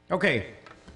Okay.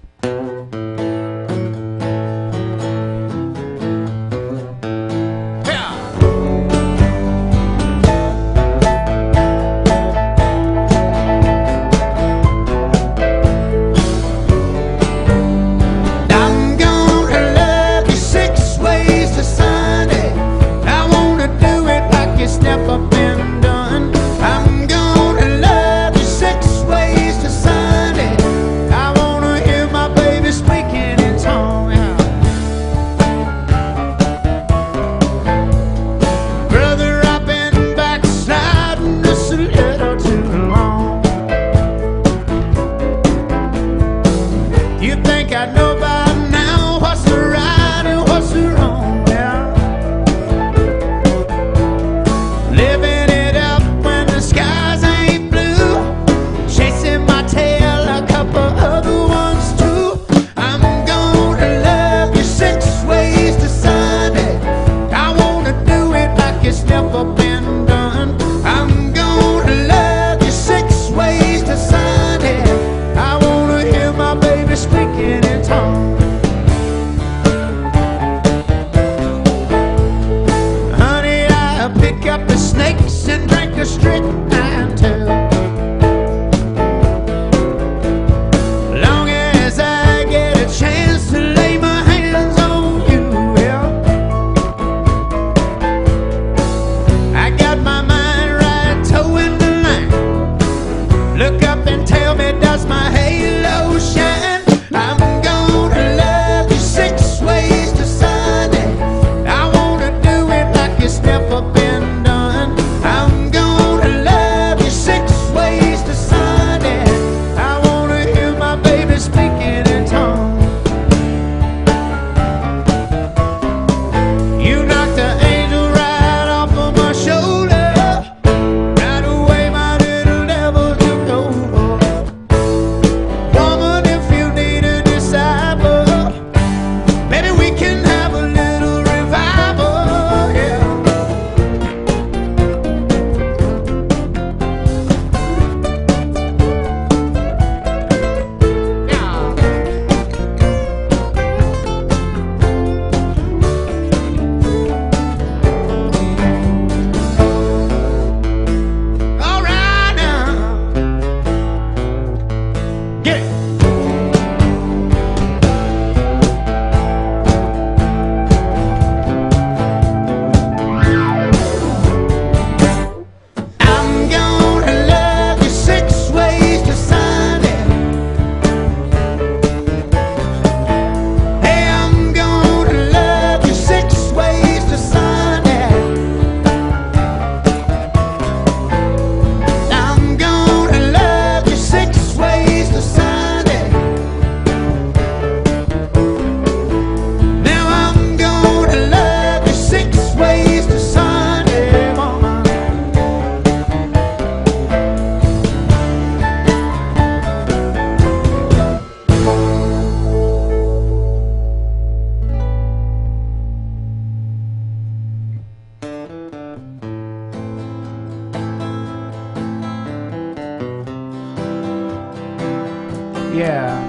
Yeah.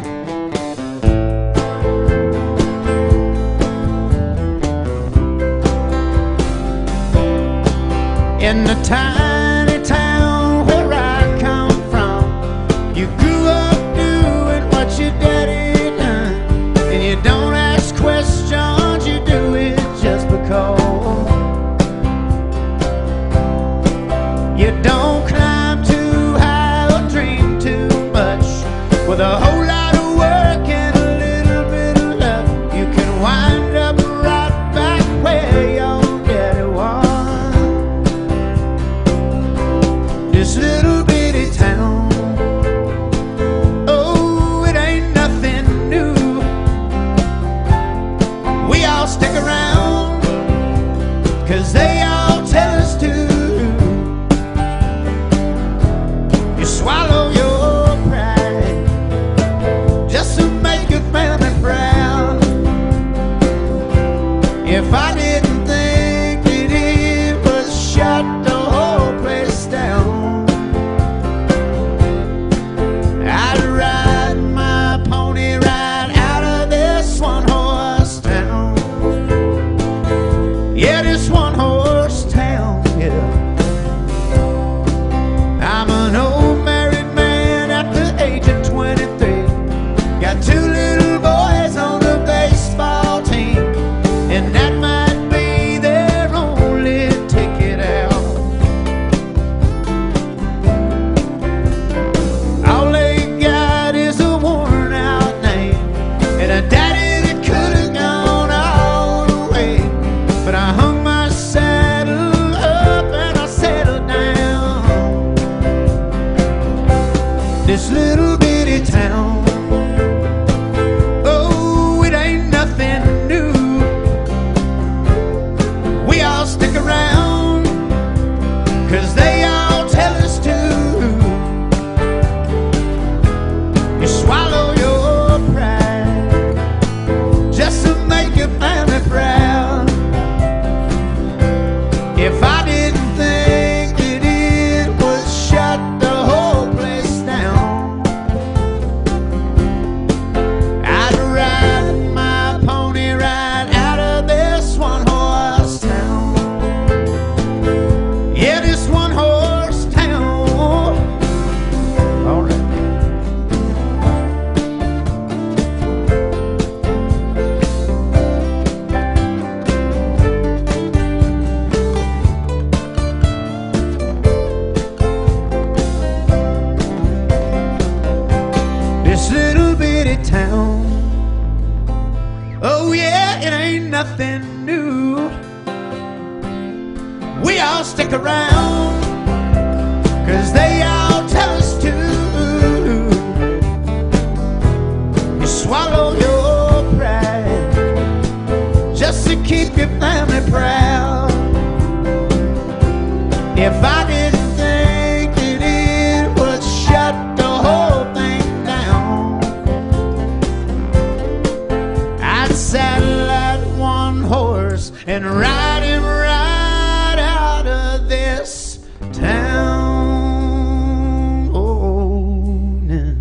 In the tiny town where I come from, you grew up doing what your daddy done, and you don't ask questions, you do it just because. You don't climb too high or dream too much. With a whole lot of work and a little bit of luck, you can wind up right back where your daddy was. This little bitty town, oh, it ain't nothing new. We all stick around 'cause they all tell us to. You swallow your pride dirty town. Oh yeah, it ain't nothing new. We all stick around 'cause they all tell us to. You swallow your pride just to keep your family proud. If I didn't think that it would shut the whole thing down, I'd saddle that one horse and ride him right out of this town. Oh, no.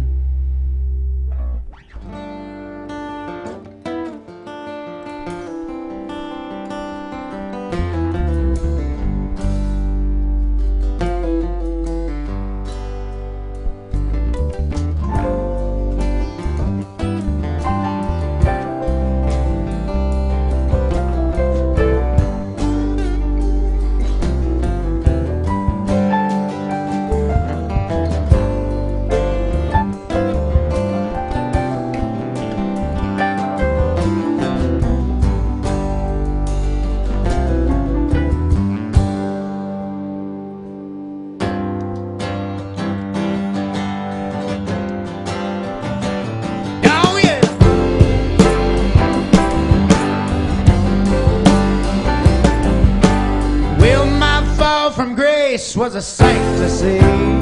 From grace was a sight to see.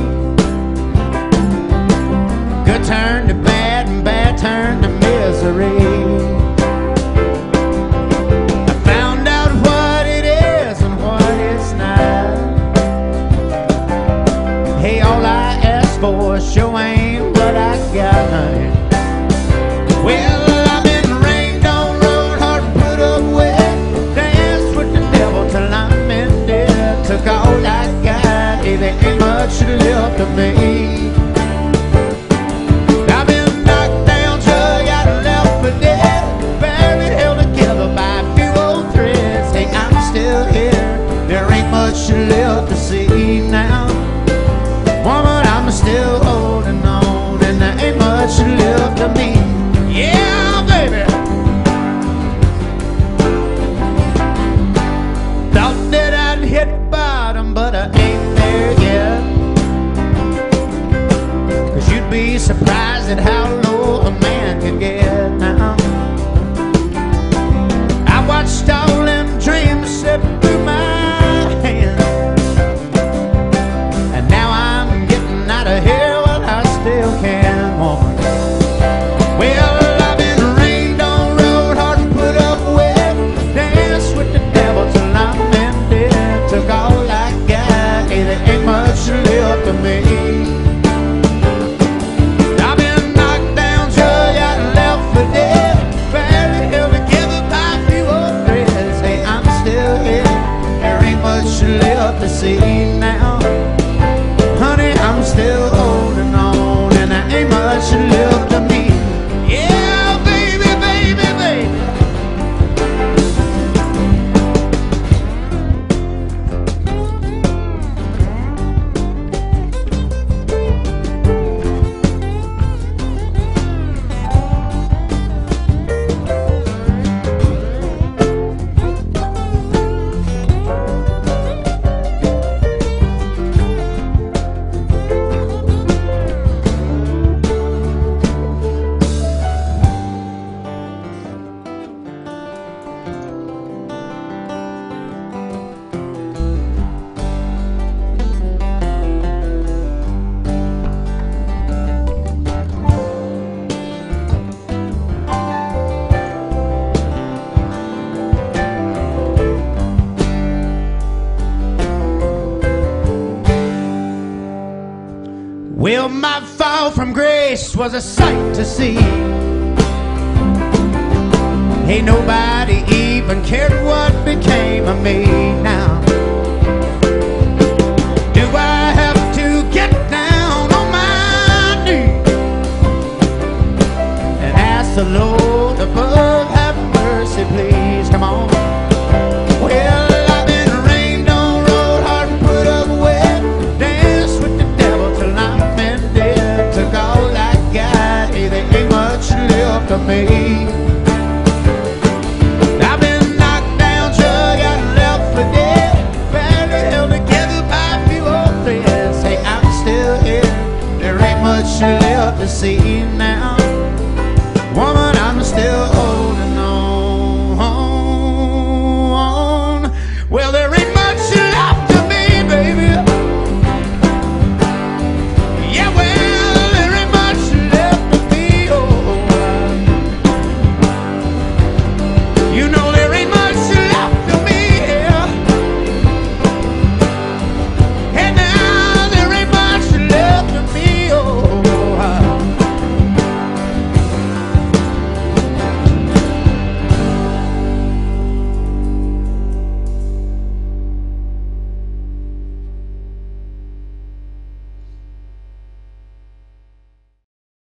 Good turn to bad and bad turn to misery. I found out what it is and what it's not. Hey, all I asked for sure ain't what I got, honey. Well, I've been rained on, rode hard and put up with, danced with the devil till I'm in debt. Took all I got, hey, there ain't much left of me. I've been knocked down, drug out and left for dead, buried, held together by a few old threads. Hey, I'm still here, there ain't much left to see now. Woman, I'm still holding on, and there ain't much left of me. Yeah, baby. Thought that I'd hit bottom, but I ain't there yet. 'Cause you'd be surprised at how low a man can get now. I watched all them dreams slip through my hands, and now I'm getting out of here while I still can, woman. Well, I've been rained on, rode hard and put up with, danced with the devil till I'm in debt. Took all I got, hey, there ain't much left of me. I've been knocked down, drug out and left for dead, barely held together by a few old threads. Hey, I'm still here, there ain't much left to see now. Honey, I'm still holding on, and there ain't much left of me. Yeah, baby, baby, baby. Well, my fall from grace was a sight to see. Ain't nobody even cared what became of me now. Do I have to get down on my knees and ask the Lord above, have mercy, please? Come on. Well, I've been rained on, rode hard and put up with, danced with the devil till I'm in debt. Took all I got, hey, there ain't much me.